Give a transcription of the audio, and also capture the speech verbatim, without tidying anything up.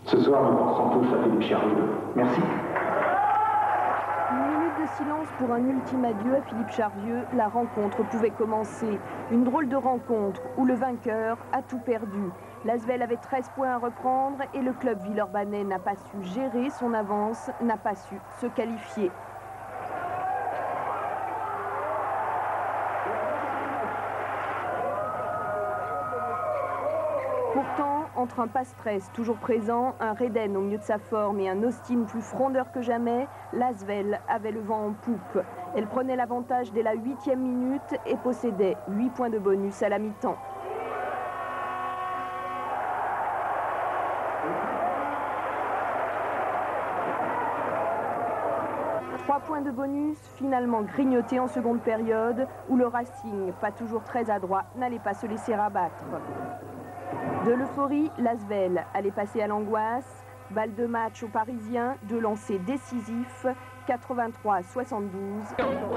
Ce soir, nous pensons tous à Philippe Charvieux. Merci. Une minute de silence pour un ultime adieu à Philippe Charvieux. La rencontre pouvait commencer. Une drôle de rencontre où le vainqueur a tout perdu. L'Asvel avait treize points à reprendre et le club villeurbanais n'a pas su gérer son avance, n'a pas su se qualifier. Pourtant, entre un Pastresse toujours présent, un Reden au mieux de sa forme et un Austin plus frondeur que jamais, l'Asvel avait le vent en poupe. Elle prenait l'avantage dès la huitième minute et possédait huit points de bonus à la mi-temps. Trois points de bonus finalement grignotés en seconde période où le Racing, pas toujours très adroit, n'allait pas se laisser rabattre. De l'euphorie, l'Asvel allait passer à l'angoisse. Balle de match aux Parisiens, deux lancers décisifs, quatre-vingt-trois à soixante-douze.